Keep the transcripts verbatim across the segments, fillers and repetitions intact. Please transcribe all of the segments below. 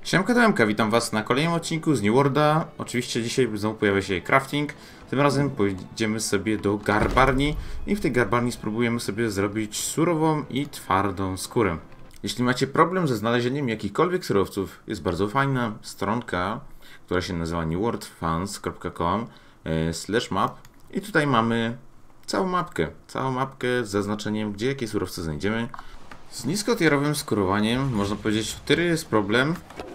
Siemka Demka, witam was na kolejnym odcinku z New Worlda. Oczywiście dzisiaj znowu pojawia się crafting. Tym razem pójdziemy sobie do garbarni i w tej garbarni spróbujemy sobie zrobić surową i twardą skórę. Jeśli macie problem ze znalezieniem jakichkolwiek surowców, jest bardzo fajna stronka, która się nazywa new world fans kropka com slash map i tutaj mamy całą mapkę, całą mapkę z zaznaczeniem, gdzie jakie surowce znajdziemy. Z niskotierowym skórowaniem, można powiedzieć, w tyle jest problem,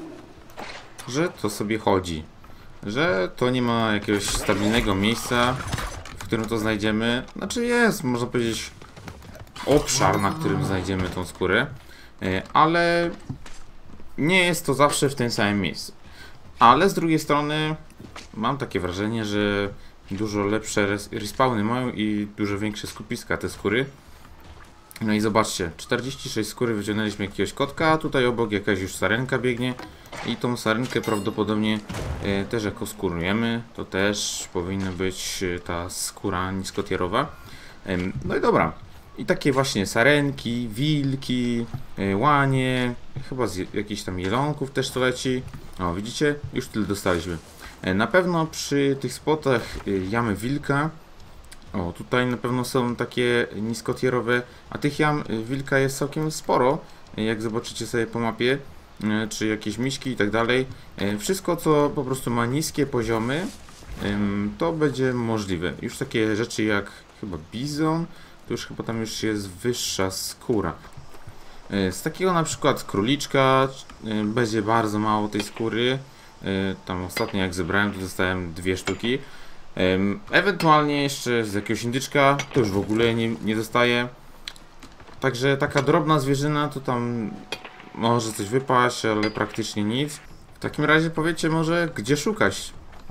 że to sobie chodzi, że to nie ma jakiegoś stabilnego miejsca, w którym to znajdziemy. Znaczy jest, można powiedzieć, obszar, na którym znajdziemy tą skórę, ale nie jest to zawsze w tym samym miejscu. Ale z drugiej strony mam takie wrażenie, że dużo lepsze respawny mają i dużo większe skupiska te skóry. No i zobaczcie, czterdzieści sześć skóry wyciągnęliśmy jakiegoś kotka, a tutaj obok jakaś już sarenka biegnie i tą sarenkę prawdopodobnie e, też jako skórujemy, to też powinna być e, ta skóra niskotierowa. E, no i dobra, i takie właśnie sarenki, wilki, e, łanie, chyba z jakichś tam jelonków też to leci. O, widzicie? Już tyle dostaliśmy. E, na pewno przy tych spotach e, jamy wilka, o, tutaj na pewno są takie niskotierowe, a tych jam wilka jest całkiem sporo, jak zobaczycie sobie po mapie, czy jakieś miśki i tak dalej. Wszystko, co po prostu ma niskie poziomy, to będzie możliwe. Już takie rzeczy jak chyba bizon, to już chyba tam już jest wyższa skóra. Z takiego na przykład króliczka będzie bardzo mało tej skóry. Tam ostatnio jak zebrałem, to dostałem dwie sztuki. Um, ewentualnie jeszcze z jakiegoś indyczka, to już w ogóle nie, nie dostaję. Także taka drobna zwierzyna to tam może coś wypaść, ale praktycznie nic. W takim razie powiecie może, gdzie szukać.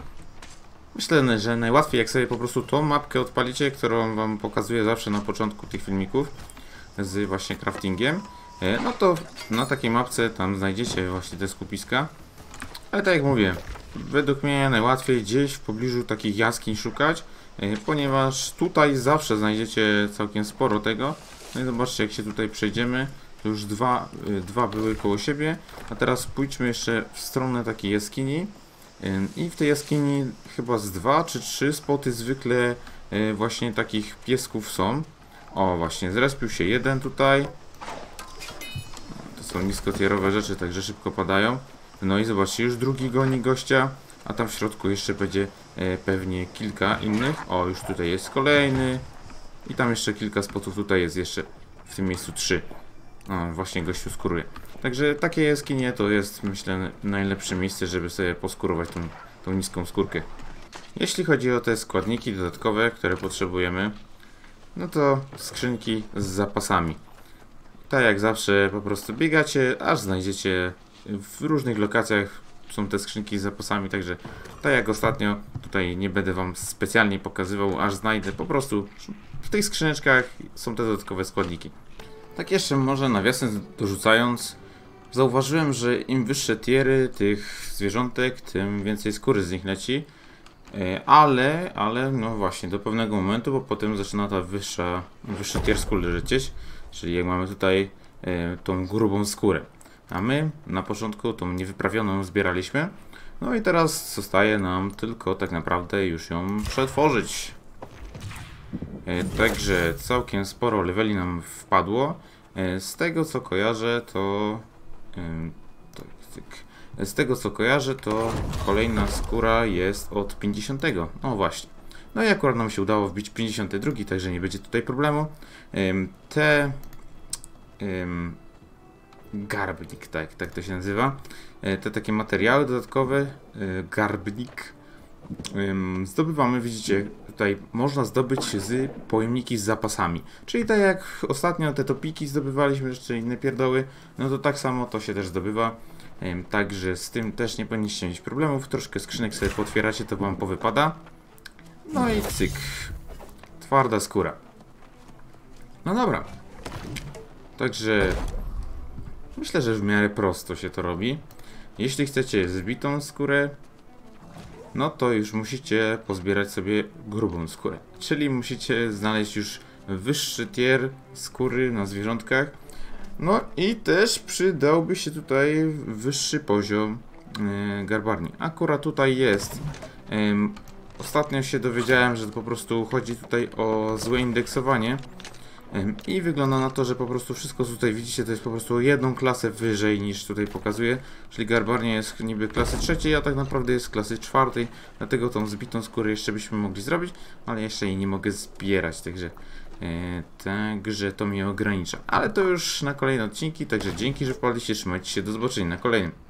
Myślę, że najłatwiej jak sobie po prostu tą mapkę odpalicie, którą wam pokazuję zawsze na początku tych filmików z właśnie craftingiem. No to na takiej mapce tam znajdziecie właśnie te skupiska. Ale tak jak mówię, według mnie najłatwiej gdzieś w pobliżu takich jaskiń szukać, ponieważ tutaj zawsze znajdziecie całkiem sporo tego. No i zobaczcie, jak się tutaj przejdziemy, to już dwa, dwa były koło siebie, a teraz pójdźmy jeszcze w stronę takiej jaskini i w tej jaskini chyba z dwa czy trzy spoty zwykle właśnie takich piesków są. O, właśnie, zrespił się jeden tutaj. To są niskotierowe rzeczy, także szybko padają. No i zobaczcie, już drugi goni gościa, a tam w środku jeszcze będzie e, pewnie kilka innych. O, już tutaj jest kolejny. I tam jeszcze kilka spotów, tutaj jest jeszcze w tym miejscu trzy. O, właśnie gościu skóruje. Także takie jaskinie to jest, myślę, najlepsze miejsce, żeby sobie poskurować tą, tą niską skórkę. Jeśli chodzi o te składniki dodatkowe, które potrzebujemy, no to skrzynki z zapasami. Tak jak zawsze po prostu biegacie, aż znajdziecie. W różnych lokacjach są te skrzynki z zapasami, także tak jak ostatnio, tutaj nie będę wam specjalnie pokazywał, aż znajdę, po prostu w tych skrzyneczkach są te dodatkowe składniki. Tak jeszcze może nawiasem dorzucając, zauważyłem, że im wyższe tiery tych zwierzątek, tym więcej skóry z nich leci, ale, ale no właśnie do pewnego momentu, bo potem zaczyna ta wyższa, wyższy tier skóry lecieć, czyli jak mamy tutaj e, tą grubą skórę. A my na początku tą niewyprawioną zbieraliśmy. No i teraz zostaje nam tylko tak naprawdę już ją przetworzyć. E, także całkiem sporo leveli nam wpadło. E, z tego co kojarzę to... E, tak, tak. Z tego co kojarzę to kolejna skóra jest od pięćdziesiątego. No właśnie. No i akurat nam się udało wbić pięćdziesiąty drugi, także nie będzie tutaj problemu. E, te... E, Garbnik, tak, tak to się nazywa. Te takie materiały dodatkowe, garbnik, zdobywamy, widzicie, tutaj można zdobyć z pojemniki z zapasami. Czyli tak jak ostatnio te topiki zdobywaliśmy, jeszcze inne pierdoły, no to tak samo to się też zdobywa. Także z tym też nie powinniście mieć problemów. Troszkę skrzynek sobie potwieracie, to wam powypada. No i cyk. Twarda skóra. No dobra. Także... myślę, że w miarę prosto się to robi. Jeśli chcecie zbitą skórę, no to już musicie pozbierać sobie grubą skórę. Czyli musicie znaleźć już wyższy tier skóry na zwierzątkach. No i też przydałby się tutaj wyższy poziom yy, garbarni. Akurat tutaj jest. Yy, ostatnio się dowiedziałem, że po prostu chodzi tutaj o złe indeksowanie. Yy, I wygląda na to, że po prostu wszystko co tutaj widzicie to jest po prostu o jedną klasę wyżej niż tutaj pokazuje. Czyli garbarnia jest niby klasy trzeciej, a tak naprawdę jest klasy czwartej. Dlatego tą zbitą skórę jeszcze byśmy mogli zrobić, ale jeszcze jej nie mogę zbierać, także... Yy, także to mnie ogranicza. Ale to już na kolejne odcinki, także dzięki, że wpadliście, trzymajcie się, do zobaczenia na kolejnym.